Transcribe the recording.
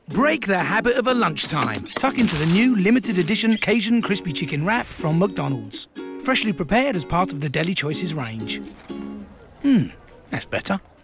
Break the habit of a lunchtime. Tuck into the new limited edition Cajun Crispy Chicken Wrap from McDonald's. Freshly prepared as part of the Deli Choices range. That's better.